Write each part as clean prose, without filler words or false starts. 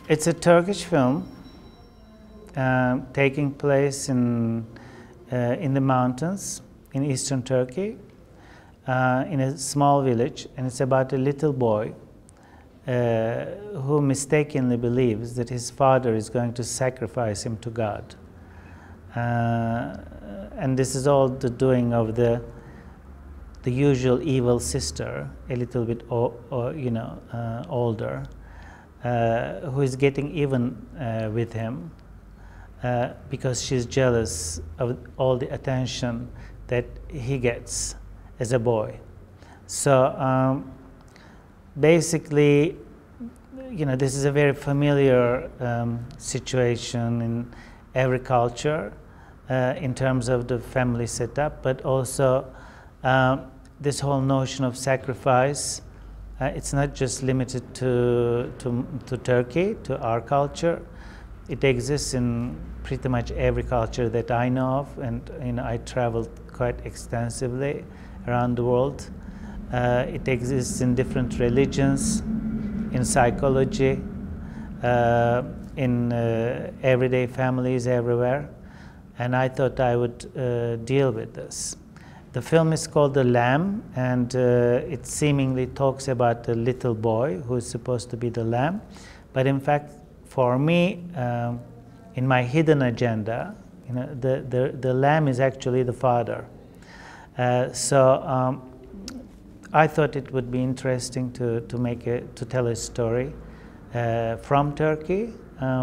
It's a Turkish film taking place in the mountains in eastern Turkey, in a small village, and it's about a little boy who mistakenly believes that his father is going to sacrifice him to God. And this is all the doing of the usual evil sister, a little bit older, who is getting even with him because she's jealous of all the attention that he gets as a boy. So basically, this is a very familiar situation in every culture in terms of the family setup, but also this whole notion of sacrifice. It's not just limited to Turkey, to our culture. It exists in pretty much every culture that I know of, and I traveled quite extensively around the world. It exists in different religions, in psychology, in everyday families everywhere, and I thought I would deal with this. The film is called The Lamb, and it seemingly talks about the little boy who is supposed to be the lamb. But in fact, for me, in my hidden agenda, the lamb is actually the father. So I thought it would be interesting to tell a story from Turkey.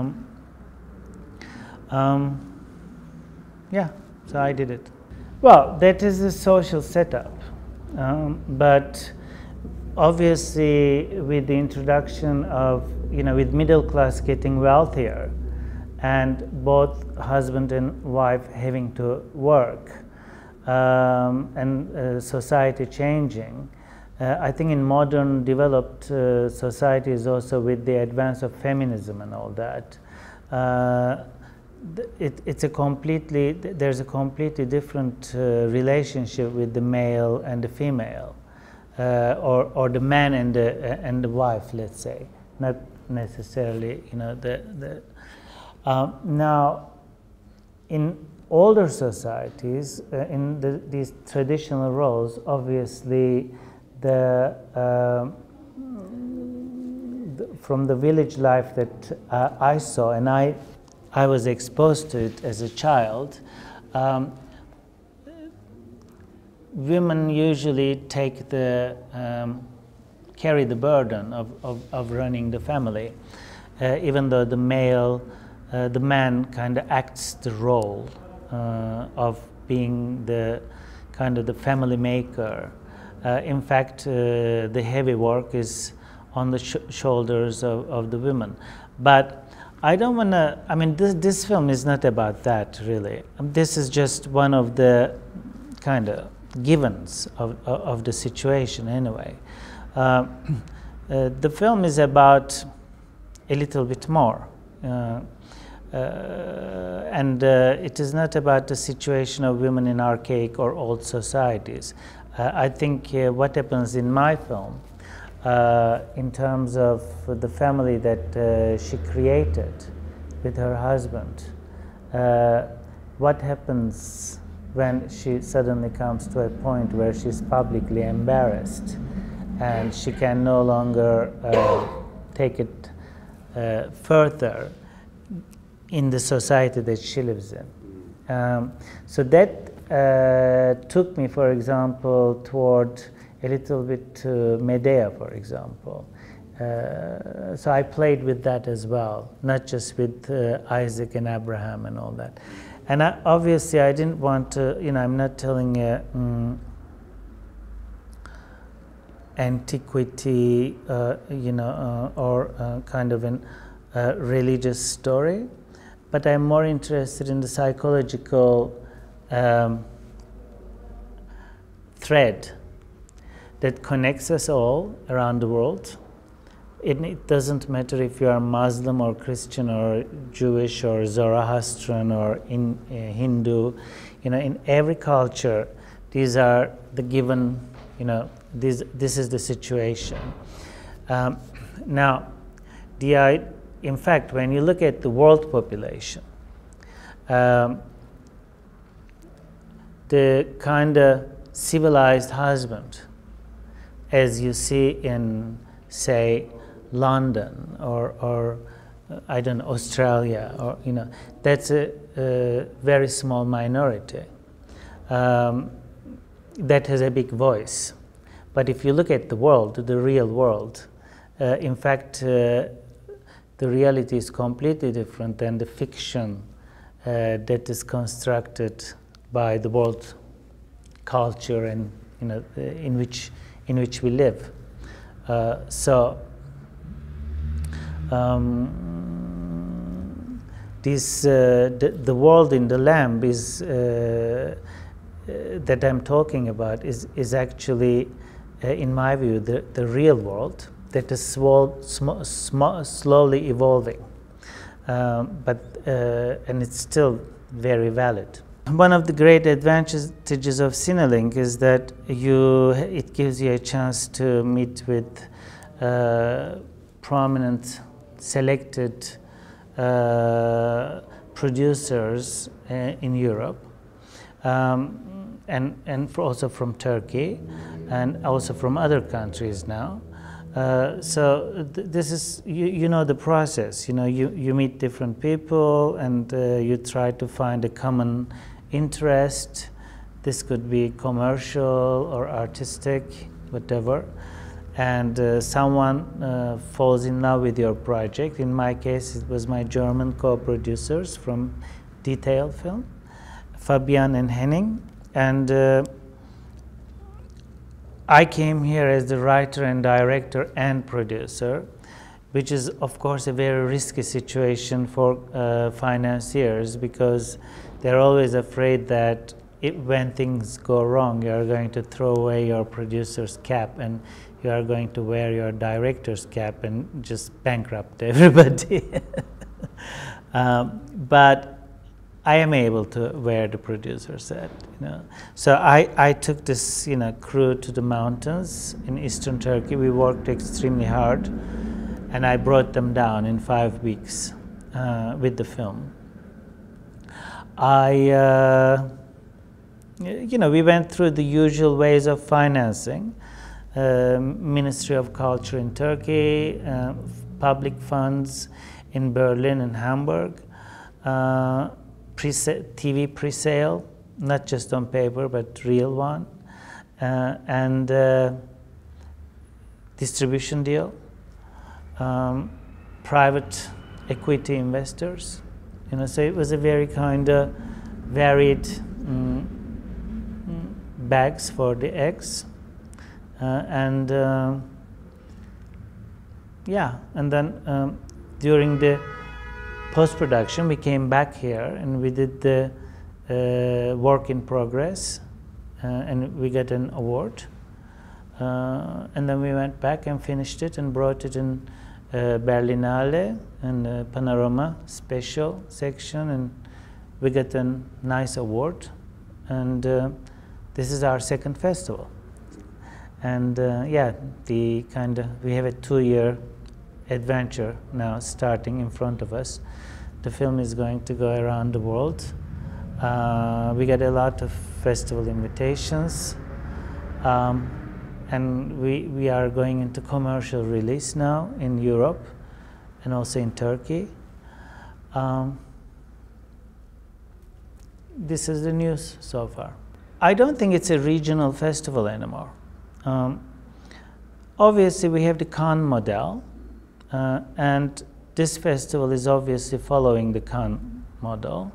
Yeah, so I did it. Well, that is the social setup, but obviously with the introduction of, with middle class getting wealthier and both husband and wife having to work and society changing, I think in modern developed societies also with the advance of feminism and all that, there's a completely different relationship with the male and the female, or the man and the wife, let's say, not necessarily now in older societies, in these traditional roles, obviously from the village life that I saw, and I was exposed to it as a child, women usually carry the burden of running the family, even though the man kind of acts the role of being the family maker. In fact, the heavy work is on the shoulders of the women. But I don't want to, this film is not about that, really. This is just one of the kind of givens of the situation, anyway. The film is about a little bit more. And it is not about the situation of women in archaic or old societies. I think what happens in my film, in terms of the family that she created with her husband, what happens when she suddenly comes to a point where she's publicly embarrassed and she can no longer take it further in the society that she lives in. So that took me, for example, toward a little bit to Medea, for example. So I played with that as well, not just with Isaac and Abraham and all that. And obviously I didn't want to, I'm not telling antiquity, or kind of a religious story, but I'm more interested in the psychological thread that connects us all around the world. It doesn't matter if you are Muslim or Christian or Jewish or Zoroastrian or Hindu. In every culture, these are the given. This is the situation. Now, in fact, when you look at the world population, the kind of civilized husband, as you see in, say, London or I don't know, Australia, or that's a very small minority that has a big voice. But if you look at the world, the real world, in fact, the reality is completely different than the fiction that is constructed by the world culture and in which we live. The world in the Lamb is that I'm talking about is actually, in my view, the real world that is slowly evolving, and it's still very valid. One of the great advantages of CineLink is that it gives you a chance to meet with prominent, selected producers in Europe, and also from Turkey, and also from other countries now. This is, you know the process. You meet different people, and you try to find a common interest. This could be commercial or artistic, whatever, and someone falls in love with your project. In my case, it was my German co-producers from Detail Film, Fabian and Henning, and I came here as the writer and director and producer, which is of course a very risky situation for financiers, because they're always afraid that when things go wrong, you are going to throw away your producer's cap and you are going to wear your director's cap and just bankrupt everybody. But I am able to wear the producer's hat. So I took this crew to the mountains in eastern Turkey. We worked extremely hard, and I brought them down in 5 weeks with the film. We went through the usual ways of financing. Ministry of Culture in Turkey, public funds in Berlin and Hamburg, TV pre-sale, not just on paper but real one, and distribution deal, private equity investors. So it was a very kind of varied bags for the eggs, and then during the post-production we came back here and we did the work in progress, and we got an award, and then we went back and finished it and brought it in Berlinale and Panorama special section, and we got a nice award, and this is our second festival. And we have a 2-year adventure now starting in front of us. The film is going to go around the world. We got a lot of festival invitations, and we are going into commercial release now in Europe and also in Turkey. This is the news so far. I don't think it's a regional festival anymore. Obviously we have the Cannes model, and this festival is obviously following the Cannes model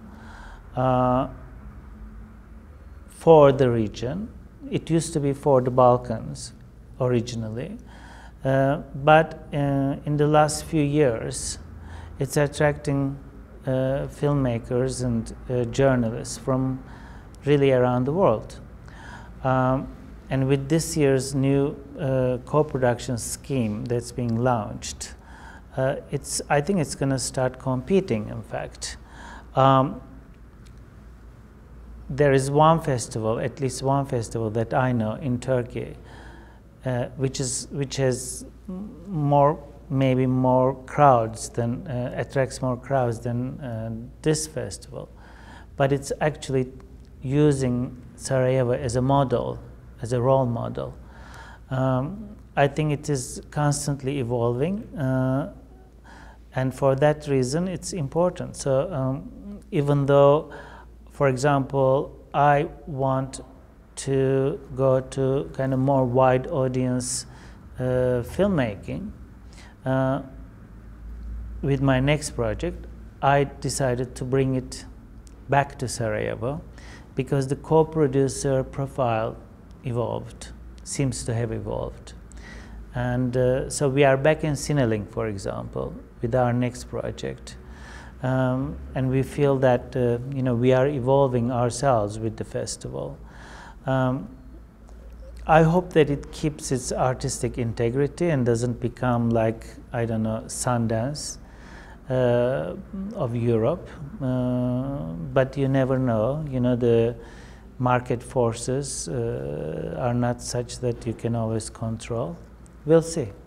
for the region. It used to be for the Balkans originally, but in the last few years it's attracting filmmakers and journalists from really around the world. And with this year's new co-production scheme that's being launched, I think it's going to start competing, in fact. There is one festival, at least one festival that I know in Turkey, which has more maybe more crowds than attracts more crowds than this festival, but it's actually using Sarajevo as a model, as a role model. I think it is constantly evolving, and for that reason it's important. So even though, for example, I want to go to kind of more wide audience filmmaking, with my next project, I decided to bring it back to Sarajevo because the co-producer profile evolved, seems to have evolved. And so we are back in Sinelink, for example, with our next project. And we feel that we are evolving ourselves with the festival. I hope that it keeps its artistic integrity and doesn't become like, I don't know, Sundance of Europe. But you never know. The market forces are not such that you can always control. We'll see.